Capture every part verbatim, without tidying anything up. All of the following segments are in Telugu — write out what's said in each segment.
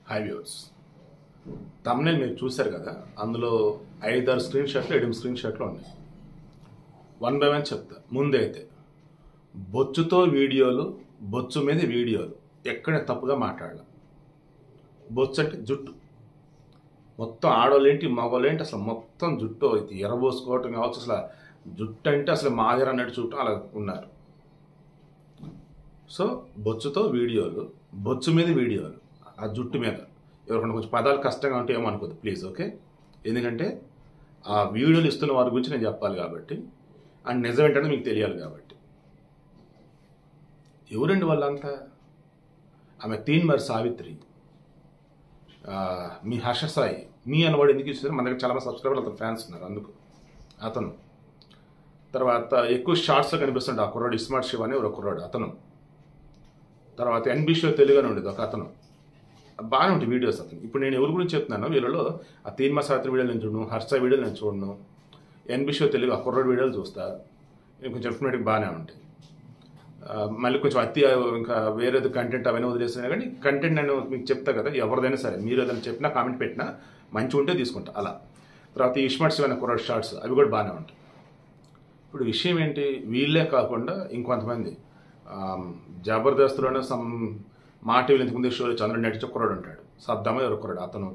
హై వ్యూవర్స్, thumbnail మీరు చూశారు కదా, అందులో ఐదారు స్క్రీన్ షాట్లు ఎనిమిది స్క్రీన్ షాట్లు ఉన్నాయి. వన్ బై వన్ చెప్తా. ముందైతే బొచ్చుతో వీడియోలు, బొచ్చు మీద వీడియోలు ఎక్కడ తప్పుగా మాట్లాడాలి. బొచ్చు అంటే జుట్టు, మొత్తం ఆడోళ్ళేంటి మగోళ్ళేంటి అసలు మొత్తం జుట్టు అయితే ఎర్రబోసుకోవటం కావచ్చు. అసలు జుట్టు అంటే అసలు మాదిరి అన్నట్టు చూడటం అలా ఉన్నారు. సో బొచ్చుతో వీడియోలు, బొచ్చు మీద వీడియోలు, ఆ జుట్టు మీద ఎవరికైనా కొంచెం పదాలు కష్టంగా ఉంటే ఏమో అనుకోద్దు ప్లీజ్, ఓకే? ఎందుకంటే ఆ వీడియోలు ఇస్తున్న వారి గురించి నేను చెప్పాలి కాబట్టి, అండ్ నిజం ఏంటంటే మీకు తెలియాలి కాబట్టి. ఎవరండి వాళ్ళంతా? ఆమె తీన్ మరి సావిత్రి, మీ హర్ష సాయి, మీ అన్నవాడు ఎందుకు ఇస్తారు? మన దగ్గర చాలా మంది సబ్స్క్రైబర్లు అతను ఫ్యాన్స్ ఉన్నారు, అందుకు అతను. తర్వాత ఎక్కువ షార్ట్స్లో కనిపిస్తుంటే ఆ కుర్రాడు ఇస్మార్ట్ శివ అనే ఒక కుర్రాడు, అతను. తర్వాత ఎన్బి షో తెలుగు అని ఉండేది ఒక అతను. బాగానే ఉంటాయి వీడియోస్ అతను. ఇప్పుడు నేను ఎవరి గురించి చెప్తున్నాను, వీళ్ళలో ఆ తీన్ మరి సావిత్రి వీడియోలు నేను చూడను, హర్ష వీడియోలు నేను చూడను, ఎన్బి షో తెలుగు ఆ కుర్రాడు వీడియోలు చూస్తా. కొంచెం డెఫినెట్గా బాగానే ఉంటాయి. మళ్ళీ కొంచెం అతి ఇంకా వేరేది కంటెంట్ అవన్నీ వదిలేసినా కానీ కంటెంట్ నేను మీకు చెప్తా కదా, ఎవరిదైనా సరే మీరు ఏదైనా చెప్పినా కామెంట్ పెట్టినా మంచిగా ఉంటే తీసుకుంటా అలా. తర్వాత ఈ ఇస్మార్ట్ శివ అనే కుర్రాడు షార్ట్స్ అవి కూడా బాగానే ఉంటాయి. ఇప్పుడు విషయం ఏంటి, వీళ్ళే కాకుండా ఇంకొంతమంది జబర్దస్త్లోనే సమ్ మా టీవీలో ఇంతకుముందు షోలో చంద్రుడు నటించే కుర్రాడు ఉంటాడు, సద్దామ ఎవరు కుర్రాడు అతను.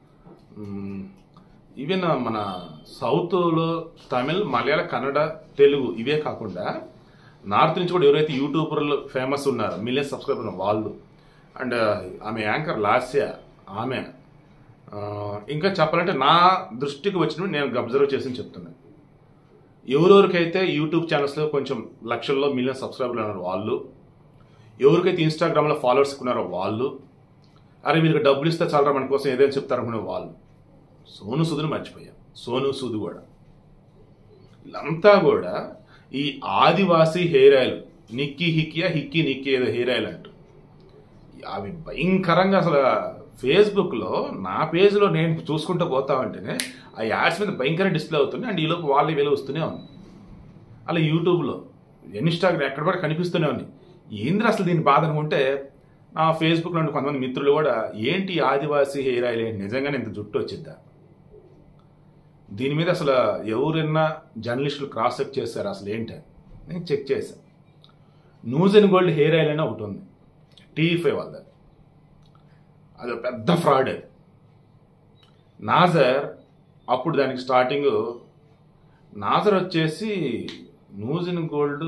ఈవెన్ మన సౌత్లో తమిళ్, మలయాళ, కన్నడ, తెలుగు ఇవే కాకుండా నార్త్ నుంచి కూడా ఎవరైతే యూట్యూబర్లు ఫేమస్ ఉన్నారు, మిలియన్ సబ్స్క్రైబర్ ఉన్న వాళ్ళు, అండ్ ఆమె యాంకర్ లాస్య, ఆమె ఇంకా చెప్పాలంటే నా దృష్టికి వచ్చినప్పుడు నేను అబ్జర్వ్ చేసి చెప్తున్నాను. ఎవరెవరికైతే యూట్యూబ్ ఛానల్స్లో కొంచెం లక్షల్లో మిలియన్ సబ్స్క్రైబర్లు ఉన్నారు వాళ్ళు, ఎవరికైతే ఇన్స్టాగ్రామ్లో ఫాలోవర్స్ ఉన్నారో వాళ్ళు, అరే వీళ్ళకి డబ్బులు ఇస్తే చాలరా మన కోసం ఏదైనా చెప్తారనుకునే వాళ్ళు. సోను సూదుని మర్చిపోయాం, సోను సూద్ కూడా. వీళ్ళంతా కూడా ఈ ఆదివాసీ హెయిర్ ఆయిల్, నిక్కీ హిక్కియా హిక్కీ నిక్కీ ఏదో హెయిర్ ఆయిల్ అంటూ అవి భయంకరంగా అసలు ఫేస్బుక్లో నా పేజ్లో నేను చూసుకుంటూ పోతా ఉంటేనే ఆ యాడ్స్ మీద భయంకరంగా డిస్ప్లే అవుతుంది. అండ్ ఈలోపు వాళ్ళ వేలు వస్తూనే ఉంది. అలా యూట్యూబ్లో, ఇన్స్టాగ్రామ్ ఎక్కడ కూడా కనిపిస్తూనే ఉన్నాయి. ఏంద్ర అసలు దీని బాధ అనుకుంటే నా ఫేస్బుక్లో ఉండే కొంతమంది మిత్రులు కూడా ఏంటి ఆదివాసీ హెయిర్ ఆయిల్ ఏంటి, నిజంగానే ఇంత జుట్టు వచ్చిద్దా? దీని మీద అసలు ఎవరైనా జర్నలిస్టులు క్రాస్ చెక్ చేశారు అసలు ఏంటని నేను చెక్ చేశాను. News and gold hair oil అనే ఒకటి ఉంది, టీవీ ఫైవ్ వాళ్ళది. అది పెద్ద ఫ్రాడ్. అది నాజర్ అప్పుడు దానికి స్టార్టింగ్ నాజర్ వచ్చేసి న్యూస్ అండ్ గోల్డ్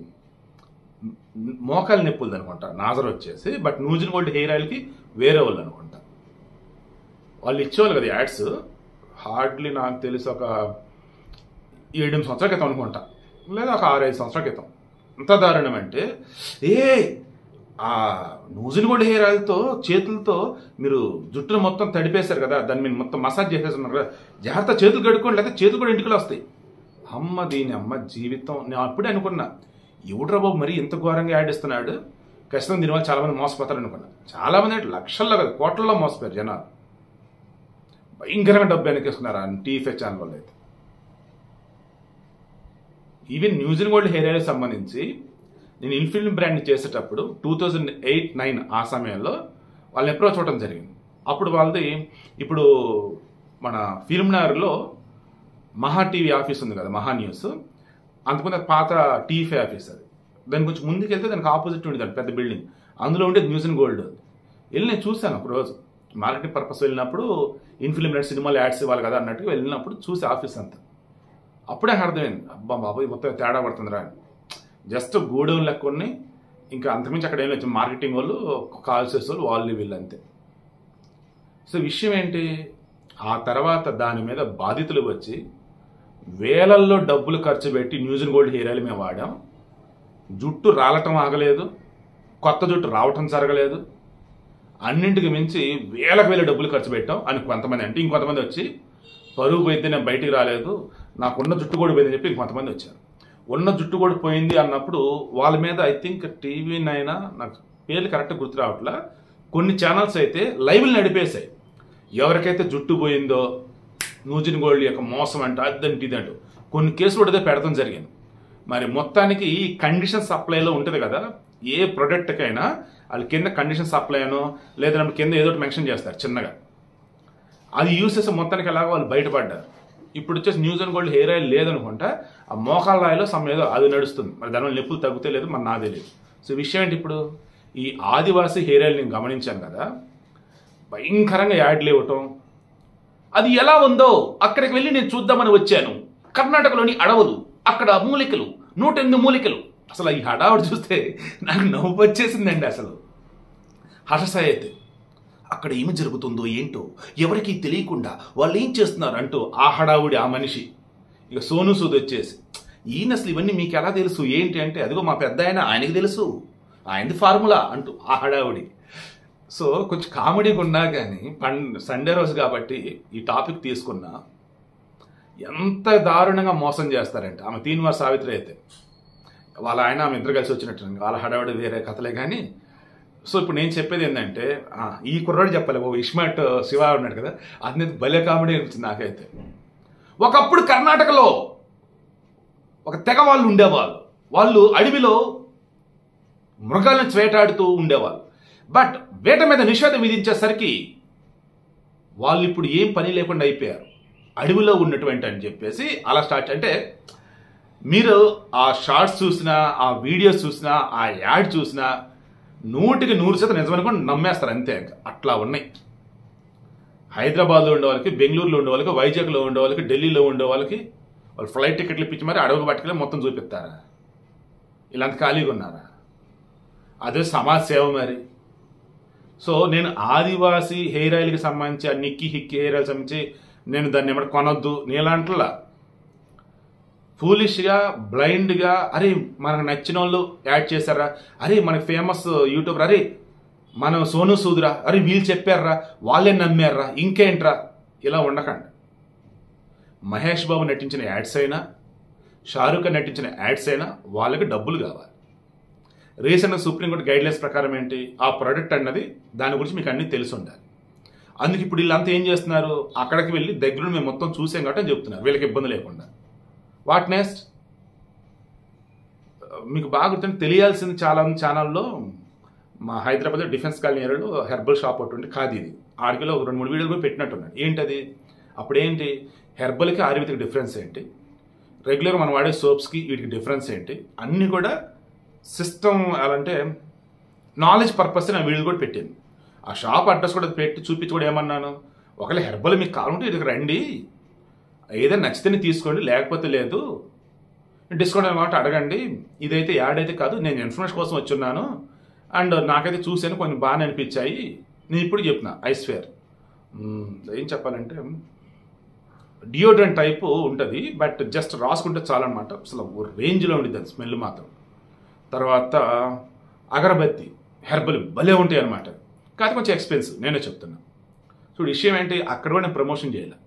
మోకాలు నొప్పులది అనుకుంటా నాజర్ వచ్చేసి, but news and gold hair ఆయిల్కి వేరే వాళ్ళు అనుకుంటా. వాళ్ళు ఇచ్చేవాళ్ళు కదా యాడ్స్, హార్డ్లీ నాకు తెలిసి ఒక ఏడు సంవత్సరాల క్రితం అనుకుంటా, లేదా ఒక ఆరైదు సంవత్సరాల క్రితం. ఎంత దారుణం అంటే, ఏ ఆ న్యూస్ అండ్ గోల్డ్ హెయిర్ ఆయిల్తో చేతులతో మీరు జుట్టును మొత్తం తడిపేశారు కదా, దాన్ని మీరు మొత్తం మసాజ్ చేసేస్తున్నారు కదా, జాగ్రత్త చేతులు కడుక్కోండి లేదా చేతులు కూడా ఇంటికి వస్తాయి. అమ్మ దీని అమ్మ జీవితం. నేను అప్పుడే అనుకున్నా, ఎవడ్రా బాబు మరి ఇంత ఘోరంగా యాడ్ ఇస్తున్నాడు, ఖచ్చితంగా దీనివల్ల చాలామంది మోసపోతారు అనుకున్నా. చాలామంది అంటే లక్షల్లో కదా కోట్లలో మోసపోయారు జనాలు. భయంకరంగా డబ్బు వెనకేసుకున్నారు ఆ టీవీ ఛానల్ వాళ్ళు అయితే. Even news and gold hair oil సంబంధించి నేను ఇన్ఫిల్మ్ బ్రాండ్ చేసేటప్పుడు టూ థౌజండ్ ఎయిట్ నైన్ ఆ సమయంలో వాళ్ళని అప్రోచ్ అవ్వడం జరిగింది. అప్పుడు వాళ్ళది ఇప్పుడు మన ఫిల్మ్నగర్లో మహా టీవీ ఆఫీస్ ఉంది కదా, మహా న్యూస్, అంతకుముందు పాత టీవీ ఫైవ్ ఆఫీస్. అది దాని కొంచెం ముందుకు వెళ్తే దానికి ఆపోజిట్ ఉండేది పెద్ద బిల్డింగ్, అందులో ఉండేది న్యూస్ అండ్ గోల్డ్. వెళ్ళి నేను చూశాను ఒక రోజు మార్కెటింగ్ పర్పస్ వెళ్ళినప్పుడు, ఇన్ఫిల్మ్ బ్రాండ్ సినిమాలు యాడ్స్ ఇవ్వాలి కదా అన్నట్టుగా వెళ్ళినప్పుడు చూసి ఆఫీస్ అంతా. అప్పుడే అర్థమైంది, అబ్బా బాబాయ్ మొత్తం తేడా పడుతుందిరా అని. జస్ట్ గూడెం లెక్కని, ఇంకా అంతకుమించి అక్కడ ఏం లేదు, మార్కెటింగ్ వాళ్ళు కాల్ చేసే వాళ్ళు వాళ్ళు వీళ్ళు అంతే. సో విషయం ఏంటి, ఆ తర్వాత దాని మీద బాధితులు వచ్చి వేలల్లో డబ్బులు ఖర్చు పెట్టి news and gold hair oil మేము వాడాం, జుట్టు రాలటం ఆగలేదు, కొత్త జుట్టు రావటం జరగలేదు, అన్నింటికి మించి వేలకు వేల డబ్బులు ఖర్చు పెట్టాం అని కొంతమంది అంటే, ఇంకొంతమంది వచ్చి పరుగు పోయితే నేను బయటికి రాలేదు, నాకున్న జుట్టు కూడా పోయిందని చెప్పి ఇంకొంతమంది వచ్చారు. ఉన్న జుట్టు కూడా పోయింది అన్నప్పుడు వాళ్ళ మీద ఐ థింక్ టీవీ నైనా, నాకు పేర్లు కరెక్ట్గా గుర్తు రావట్లా, కొన్ని ఛానల్స్ అయితే లైవ్లు నడిపేశాయి. ఎవరికైతే జుట్టు పోయిందో న్యూస్ అండ్ గోల్డ్ యొక్క మోసం అంటే అదంటే ఇదంటూ కొన్ని కేసులు కూడా పెడతాం జరిగింది. మరి మొత్తానికి ఈ కండిషన్ సప్లైలో ఉంటుంది కదా, ఏ ప్రొడక్ట్కైనా వాళ్ళు కింద కండిషన్ సప్లై అనో లేదా కింద ఏదో ఒకటి మెన్షన్ చేస్తారు చిన్నగా. అది యూస్ చేసే మొత్తానికి ఎలాగో వాళ్ళు బయటపడ్డారు. ఇప్పుడు వచ్చేసి news and gold hair oil లేదనుకుంటా, ఆ మోకాల రాయిలో సమ్ ఏదో అది నడుస్తుంది. మరి దానివల్ల నొప్పులు తగ్గుతే లేదు, మరి నాకు తెలియదు. సో విషయం ఏంటి, ఇప్పుడు ఈ ఆదివాసీ హెయిర్ ఆయిల్ నేను గమనించాను కదా, భయంకరంగా యాడ్లు ఇవ్వటం. అది ఎలా ఉందో అక్కడికి వెళ్ళి నేను చూద్దామని వచ్చాను. కర్ణాటకలోని అడవులు, అక్కడ మూలికలు, నూట ఎనిమిది మూలికలు. అసలు ఈ హడావుడు చూస్తే నాకు నవ్వు వచ్చేసిందండి. అసలు హర్షసాయితే అక్కడ ఏమి జరుగుతుందో ఏంటో ఎవరికి తెలియకుండా వాళ్ళు ఏం చేస్తున్నారు అంటూ ఆ హడావుడి ఆ మనిషి. ఇక సోను సూద్ వచ్చేసి ఈయన అసలు ఇవన్నీ మీకు ఎలా తెలుసు ఏంటి అంటే, అదిగో మా పెద్ద ఆయన, ఆయనకి తెలుసు, ఆయనది ఫార్ములా అంటూ ఆ హడావుడి. సో కొంచెం కామెడీగా ఉన్నా కానీ పం సండే రోజు కాబట్టి ఈ టాపిక్ తీసుకున్నా, ఎంత దారుణంగా మోసం చేస్తారంటే ఆమె తీన్మార్ సావిత్రి అయితే వాళ్ళ ఆయన ఆమె ఇద్దరు కలిసి వచ్చినట్టు, వాళ్ళ హడావుడి వేరే కథలే కానీ. సో ఇప్పుడు నేను చెప్పేది ఏంటంటే, ఈ కుర్రాడు చెప్పాలి, ఓ ఇస్మార్ట్ శివ ఉన్నాడు కదా, అది భలే కామెడీ అనిపించింది నాకైతే. ఒకప్పుడు కర్ణాటకలో ఒక తెగ వాళ్ళు ఉండేవాళ్ళు, వాళ్ళు అడవిలో మృగాలను వేటాడుతూ ఉండేవాళ్ళు. బట్ వేట మీద నిషేధం విధించేసరికి వాళ్ళు ఇప్పుడు ఏం పని లేకుండా అయిపోయారు, అడవిలో ఉన్నటువంటి అని చెప్పేసి అలా స్టార్ట్. అంటే మీరు ఆ షార్ట్స్ చూసినా, ఆ వీడియోస్ చూసినా, ఆ యాడ్ చూసినా నూటికి నూరు శాతం నిజమనుకొని నమ్మేస్తారు అంతే. ఇంకా అట్లా ఉన్నాయి. హైదరాబాద్లో ఉండే వాళ్ళకి, బెంగళూరులో ఉండే వాళ్ళకి, వైజాగ్లో ఉండే వాళ్ళకి, ఢిల్లీలో ఉండే వాళ్ళకి వాళ్ళు ఫ్లైట్ టికెట్లు ఇప్పించి మరి అడవుకు పట్టుకెళ్ళి మొత్తం చూపిస్తారా? ఇలాంటి ఖాళీగా ఉన్నారా? అదే సమాజ సేవ మరి. సో నేను ఆదివాసీ హెయిర్ ఆయిల్కి సంబంధించి, ఆ నిక్కీ హిక్కీ హెయిర్ ఆయిల్ సంబంధించి నేను దాన్ని ఏమంటే కొనొద్దు నేలాంట్లా ఫూలిష్గా బ్లైండ్గా, అరే మనకు నచ్చిన వాళ్ళు యాడ్ చేశారా, అరే మనకి ఫేమస్ యూట్యూబర్, అరే మనం సోను సూద్రా, అరే వీళ్ళు చెప్పారా, వాళ్ళే నమ్మారా, ఇంకేంట్రా, ఇలా ఉండకండి. మహేష్ బాబు నటించిన యాడ్స్ అయినా, షారూఖ్ ఖాన్ నటించిన యాడ్స్ అయినా వాళ్ళకి డబ్బులు కావాలి. రీసెంట్గా సుప్రీంకోర్టు గైడ్లైన్స్ ప్రకారం ఏంటి, ఆ ప్రోడక్ట్ అన్నది దాని గురించి మీకు అన్నీ తెలిసి ఉండాలి. అందుకు ఇప్పుడు వీళ్ళంతా ఏం చేస్తున్నారు, అక్కడికి వెళ్ళి దగ్గర మేము మొత్తం చూసాం కాబట్టి అని చెప్తున్నారు, వీళ్ళకి ఇబ్బంది లేకుండా. What next? మీకు బాగా గుర్తుంటే తెలియాల్సింది, చాలా మంది ఛానల్లో మా హైదరాబాద్లో డిఫెన్స్ కాలనీ ఏరియాలో హెర్బల్ షాప్ ఒకటి ఉండి ఖాదీది, ఆడికిలో ఒక రెండు మూడు వీడియోలు కూడా పెట్టినట్టున్నాడు. ఏంటది, అప్పుడేంటి హెర్బల్కి ఆయుర్వేదిక్ డిఫరెన్స్ ఏంటి, రెగ్యులర్గా మనం వాడే సోప్స్కి వీటికి డిఫరెన్స్ ఏంటి, అన్నీ కూడా సిస్టమ్ అలాంటే నాలెడ్జ్ పర్పస్ నా వీడియోలు కూడా పెట్టింది. ఆ షాప్ అడ్రస్ కూడా పెట్టి చూపించి కూడా ఏమన్నాను, ఒకవేళ హెర్బల్ మీకు కావాలంటే ఇక్కడికి రండి, ఏదైనా నచ్చితేనే తీసుకోండి, లేకపోతే లేదు, డిస్కౌంట్ అనమాట అడగండి, ఇదైతే యాడ్ అయితే కాదు, నేను ఇన్ఫర్మేషన్ కోసం వచ్చున్నాను అండ్ నాకైతే చూసాను కొన్ని బాగా అనిపించాయి. నేను ఇప్పుడు చెప్తున్నా ఐస్వేర్ ఏం చెప్పాలంటే డియోడ్రెంట్ టైపు ఉంటుంది, బట్ జస్ట్ రాసుకుంటే చాలన్నమాట. అసలు రేంజ్లో ఉండిద్ది అది స్మెల్ మాత్రం. తర్వాత అగరబత్తి హెర్బల్ భలే ఉంటాయి అనమాట, కాదు కొంచెం ఎక్స్పెన్సివ్, నేనే చెప్తున్నా. చూడు విషయం ఏంటి, అక్కడ కూడా నేను ప్రమోషన్ చేయాలి.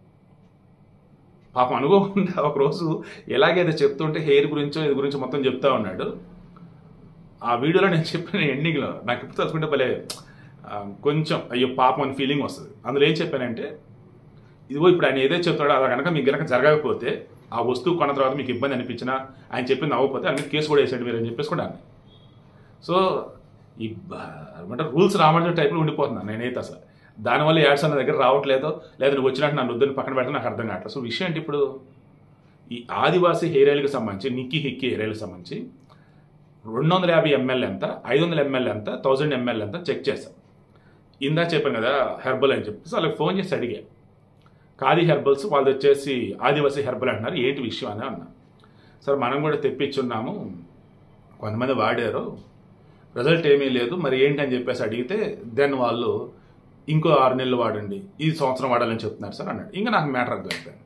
పాపం అనుకోకుండా ఒకరోజు ఎలాగైతే చెప్తుంటే హెయిర్ గురించో ఇది గురించి మొత్తం చెప్తా ఉన్నాడు. ఆ వీడియోలో నేను చెప్పిన ఎండింగ్లో నాకు ఇప్పుడు తలుచుకుంటే భలే కొంచెం అయ్యో పాపం అని ఫీలింగ్ వస్తుంది. అందులో ఏం చెప్పానంటే, ఇదిగో ఇప్పుడు ఆయన ఏదైతే చెప్తాడో అలా కనుక మీకు కనుక జరగకపోతే, ఆ వస్తువు కొన్న తర్వాత మీకు ఇబ్బంది అనిపించినా, ఆయన చెప్పింది అవ్వకపోతే అన్ని కేసు కూడా వేసేయండి మీరు అని చెప్పేసి కూడా అన్నీ. సో ఈ ఏమంటారు రూల్స్ రామని టైప్లో ఉండిపోతున్నాను నేనైతే. అసలు దానివల్ల యాడ్స్ అన్న దగ్గర రావట్లేదో, లేదా నువ్వు వచ్చినట్టు నన్ను వద్దని పక్కన పెట్టడం నాకు అర్థం కావట్లేదు. సో విషయం ఏంటి, ఇప్పుడు ఈ ఆదివాసీ హెయిర్ ఆయిల్కి సంబంధించి, నిక్కీ హిక్కీ హెయిర్ ఆయిల్కి సంబంధించి రెండు వందల యాభై ఎంఎల్ ఎంత, ఐదు వందల ఎంఎల్ ఎంత, థౌజండ్ ఎంఎల్ ఎంత చెక్ చేశాను. ఇందా చెప్పాను కదా హెర్బల్ అని చెప్పేసి వాళ్ళకి ఫోన్ చేసి అడిగా, ఖాదీ హెర్బల్స్ వాళ్ళు వచ్చేసి ఆదివాసీ హెర్బల్ అంటున్నారు, ఏంటి విషయం అని అన్నా. సార్ మనం కూడా తెప్పించున్నాము, కొంతమంది వాడారు, రిజల్ట్ ఏమీ లేదు, మరి ఏంటి అని చెప్పేసి అడిగితే దెన్ వాళ్ళు ఇంకో ఆరు నెలలు వాడండి, ఈ సంవత్సరం వాడాలని చెప్తున్నారు సార్ అన్నాడు. ఇంకా నాకు మ్యాటర్ అర్థమైపోయింది.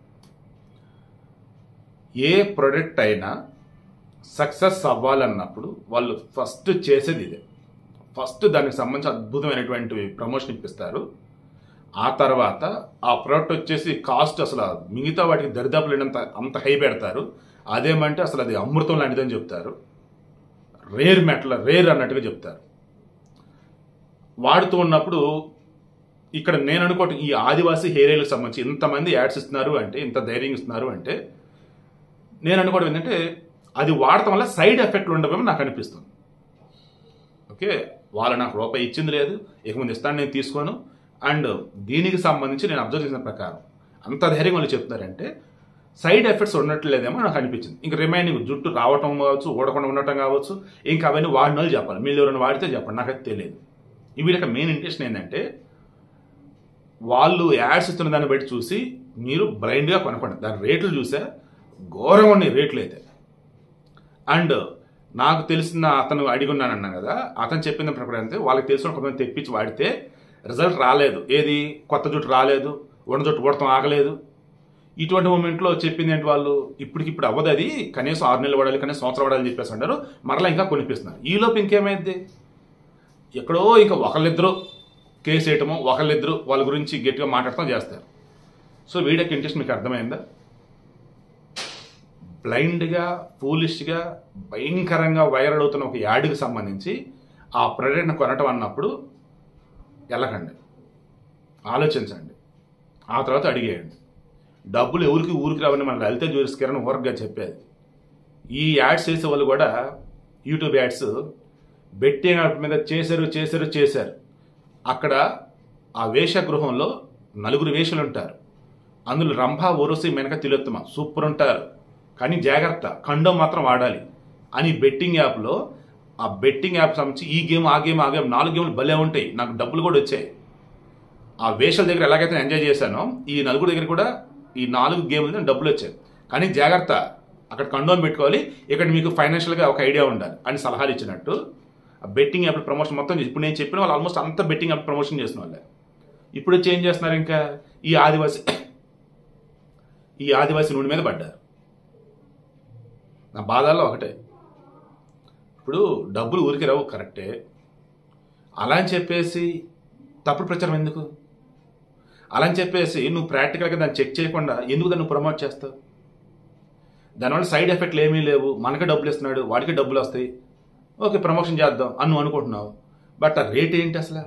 ఏ ప్రొడక్ట్ అయినా సక్సెస్ అవ్వాలన్నప్పుడు వాళ్ళు ఫస్ట్ చేసేది ఇదే. ఫస్ట్ దానికి సంబంధించి అద్భుతమైనటువంటి ప్రమోషన్ ఇప్పిస్తారు. ఆ తర్వాత ఆ ప్రోడక్ట్ వచ్చేసి కాస్ట్ అసలు మిగతా వాటికి దరిదాపు లేనంత అంత హై పెడతారు. అదేమంటే అసలు అది అమృతం లాంటిదని చెప్తారు, రేర్ మెటల్ రేర్ అన్నట్టుగా చెప్తారు. వాడుతూ ఉన్నప్పుడు ఇక్కడ నేను అనుకోవటం, ఈ ఆదివాసీ హెయిర్ ఆయిల్కి సంబంధించి ఇంతమంది యాడ్స్ ఇస్తున్నారు అంటే, ఇంత ధైర్యం ఇస్తున్నారు అంటే, నేను అనుకోవడం ఏంటంటే అది వాడటం వల్ల సైడ్ ఎఫెక్ట్లు ఉండవేమో నాకు అనిపిస్తుంది. ఓకే, వాళ్ళు నాకు రూపాయి ఇచ్చింది లేదు, ఇక ముందు ఇస్తాను నేను తీసుకోను. అండ్ దీనికి సంబంధించి నేను అబ్జర్వ్ చేసిన ప్రకారం అంత ధైర్యం వాళ్ళు చెప్తున్నారంటే సైడ్ ఎఫెక్ట్స్ ఉన్నట్లేదేమో నాకు అనిపించింది. ఇంకా రిమైనింగ్ జుట్టు రావటం కావచ్చు, ఊడకుండా ఉండటం కావచ్చు, ఇంకా అవన్నీ వాడిన వాళ్ళు చెప్పాలి. మీరు ఎవరైనా వాడితే చెప్పండి, నాకైతే తెలియదు. ఇవి యొక్క మెయిన్ ఇంటెన్షన్ ఏంటంటే వాళ్ళు యాడ్స్ ఇస్తున్న దాన్ని బట్టి చూసి మీరు బ్లైండ్గా కొనకండి. దాని రేట్లు చూసే ఘోరంగా ఉన్నాయి రేట్లు అయితే. అండ్ నాకు తెలిసిన అతను అడిగి ఉన్నానన్నా కదా, అతను చెప్పిన ప్రకారం అయితే వాళ్ళకి తెలిసిన కొంతమంది తెప్పించి వాడితే రిజల్ట్ రాలేదు. ఏది కొత్త జుట్టు రాలేదు, ఉన్న జుట్టు ఊడటం ఆగలేదు. ఇటువంటి మూమెంట్లో చెప్పింది ఏంటి వాళ్ళు, ఇప్పటికిప్పుడు అవ్వదు, అది కనీసం ఆరు నెలలు పడాలి, కనీసం సంవత్సరం పడాలని చెప్పేసి అంటారు. మరలా ఇంకా కొనిపిస్తున్నారు. ఈలోపు ఇంకేమైంది, ఎక్కడో ఇంకా ఒకళ్ళిద్దరూ కేసు వేయటము, ఒకళ్ళిద్దరూ వాళ్ళ గురించి గట్టిగా మాట్లాడటం చేస్తారు. సో వీడియోకి ఇంట్రెస్ట్ మీకు అర్థమైందా? బ్లైండ్గా, ఫూలిష్గా, భయంకరంగా వైరల్ అవుతున్న ఒక యాడ్కి సంబంధించి ఆ ప్రోడక్ట్ని కొనటం అన్నప్పుడు వెళ్ళకండి, ఆలోచించండి, ఆ తర్వాత అడిగేయండి. డబ్బులు ఎవరికి ఊరికి రావని మన లలిత జ్యువెలర్స్ కిరణ్ ఊరకగా చెప్పేది. ఈ యాడ్స్ చేసే వాళ్ళు కూడా యూట్యూబ్ యాడ్స్ బెట్టింగ్ యాప్ మీద చేశారు చేశారు చేశారు అక్కడ ఆ వేషగృహంలో నలుగురు వేషలు ఉంటారు. అందులో రంభ, ఊరసి, మెనక, తిలోత్తమ సూపర్ ఉంటారు. కానీ జాగ్రత్త, కండోమ్ మాత్రం వాడాలి అని బెట్టింగ్ యాప్లో ఆ బెట్టింగ్ యాప్ సంబంధించి ఈ గేమ్ ఆ గేమ్ ఆ గేమ్ నాలుగు గేమ్లు భలే ఉంటాయి. నాకు డబ్బులు కూడా వచ్చాయి. ఆ వేషల దగ్గర ఎలాగైతే ఎంజాయ్ చేశానో ఈ నలుగురు దగ్గర కూడా ఈ నాలుగు గేమ్లు డబ్బులు వచ్చాయి. కానీ జాగ్రత్త, అక్కడ కండోమ్ పెట్టుకోవాలి, ఇక్కడ మీకు ఫైనాన్షియల్గా ఒక ఐడియా ఉండాలి అని సలహాలు ఇచ్చినట్టు ఆ బెట్టింగ్ యాప్ ప్రమోషన్ మొత్తం ఇప్పుడు నేను చెప్పిన వాళ్ళు ఆల్మోస్ట్ అంతా బెట్టింగ్ యాప్ ప్రమోషన్ చేసిన వాళ్ళే. ఇప్పుడు చేంజ్ చేస్తున్నారు. ఇంకా ఈ ఆదివాసి ఈ ఆదివాసి నూనె మీద పడ్డారు. నా బాధల్లో ఒకటే, ఇప్పుడు డబ్బులు ఊరికి రావు కరెక్టే, అలా అని చెప్పేసి తప్పుడు ప్రచారం ఎందుకు? అలా అని చెప్పేసి నువ్వు ప్రాక్టికల్గా దాన్ని చెక్ చేయకుండా ఎందుకు దాన్ని ప్రమోట్ చేస్తావు? దానివల్ల సైడ్ ఎఫెక్ట్లు ఏమీ లేవు, మనకే డబ్బులు ఇస్తున్నాడు, వాడికి డబ్బులు వస్తాయి, ఓకే ప్రమోషన్ చేద్దాం అని నువ్వు అనుకుంటున్నావు. బట్ ఆ రేట్ ఏంటి అసలు?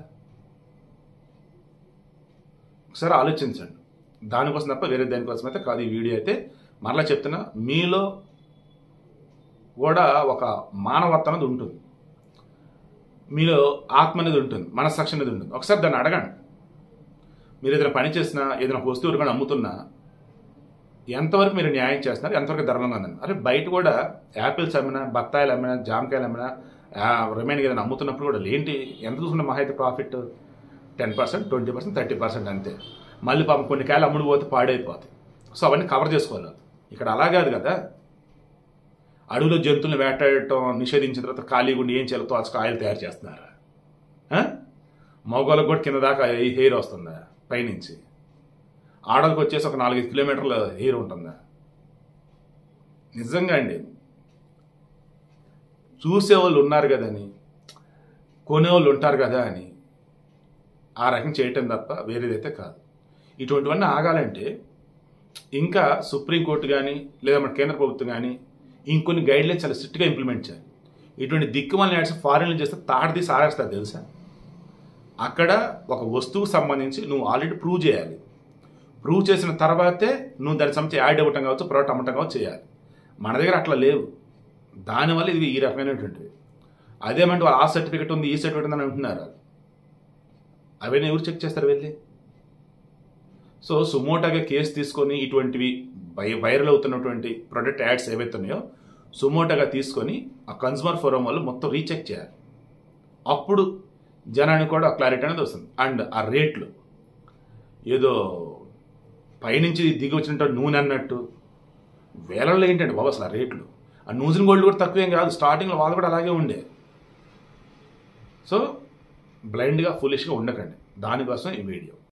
ఒకసారి ఆలోచించండి. దానికోసం తప్ప వేరే దానికోసం అయితే కాదు ఈ వీడియో అయితే. మరలా చెప్తున్నా, మీలో కూడా ఒక మానవత్వం అనేది ఉంటుంది, మీలో ఆత్మ అనేది ఉంటుంది, మనస్సాక్షి అనేది ఉంటుంది. ఒకసారి దాన్ని అడగండి. మీరు ఏదైనా పని చేసినా, ఏదైనా వస్తువులు కానీ అమ్ముతున్నా ఎంతవరకు మీరు న్యాయం చేస్తున్నారు, ఎంతవరకు ధరలంగా ఉందని. అరే బయట కూడా యాపిల్స్ అమ్మినా, బత్తాయిలు అమ్మినా, జామకాయలు అమ్మినా, రిమైనింగ్ ఏదైనా అమ్ముతున్నప్పుడు కూడా ఏంటి ఎంత చూసుకున్న మహా అయితే profit ten percent twenty percent thirty percent అంతే. మళ్ళీ పాపం కొన్ని కాయలు అమ్ముడు పోతే పాడైపోతాయి. సో అవన్నీ కవర్ చేసుకోవాలి. ఇక్కడ అలా కాదు కదా. అడవిలో జంతువులను వేటాడటం నిషేధించిన తర్వాత ఖాళీ గుండి ఏం చేయాలో తోచక ఆయిల్ తయారు చేస్తున్నారా? మగవాళ్ళకు కూడా కింద దాకా హెయిర్ వస్తుందా పైనుంచి? ఆడలకు వచ్చేసి ఒక నాలుగైదు కిలోమీటర్ల హెయిర్ ఉంటుందా? నిజంగా అండి, చూసేవాళ్ళు ఉన్నారు కదని, కొనేవాళ్ళు ఉంటారు కదా అని ఆ రకం చేయటం తప్ప వేరేదైతే కాదు. ఇటువంటివన్నీ ఆగాలంటే ఇంకా సుప్రీంకోర్టు కానీ లేదా మన కేంద్ర ప్రభుత్వం కానీ ఇంకొన్ని గైడ్లైన్స్ చాలా స్ట్రిక్ట్గా ఇంప్లిమెంట్ చేయాలి. ఇటువంటి దిక్కుమాలిన యాడ్స్ ఫారిన్లు చేస్తే తాడదీసి ఆరేస్తారు తెలుసా? అక్కడ ఒక వస్తువుకు సంబంధించి నువ్వు ఆల్రెడీ ప్రూవ్ చేయాలి. ప్రూవ్ చేసిన తర్వాతే నువ్వు దానికి సంబంధించి యాడ్ ఇవ్వటం కావచ్చు, ప్రోడక్ట్ అమ్మటం కావచ్చు చేయాలి. మన దగ్గర అట్లా లేవు. దానివల్ల ఇది ఈ రకమైనటువంటివి. అదేమంటే వాళ్ళు ఆ సర్టిఫికేట్ ఉంది, ఈ సర్టిఫికేట్ ఉందని అంటున్నారు. అవన్నీ ఎవరు చెక్ చేస్తారు వెళ్ళి? సో సుమోటాగా కేసు తీసుకొని ఇటువంటివి వైరల్ అవుతున్నటువంటి ప్రొడక్ట్ యాడ్స్ ఏవైతే ఉన్నాయో సుమోటాగా తీసుకొని ఆ కన్స్యూమర్ ఫోరం వాళ్ళు మొత్తం రీచెక్ చేయాలి. అప్పుడు జనానికి కూడా క్లారిటీ అనేది వస్తుంది. అండ్ ఆ రేట్లు ఏదో పైనుంచి దిగి వచ్చినట్టు నూనె అన్నట్టు వేలల్లో ఏంటండి బాబు అసలు ఆ రేట్లు. ఆ న్యూజిన్ గోల్డ్ కూడా తక్కువేం కాదు, స్టార్టింగ్లో వాళ్ళు కూడా అలాగే ఉండే. సో బ్లైండ్గా ఫులిష్గా ఉండకండి. దానికోసం ఈ వీడియో.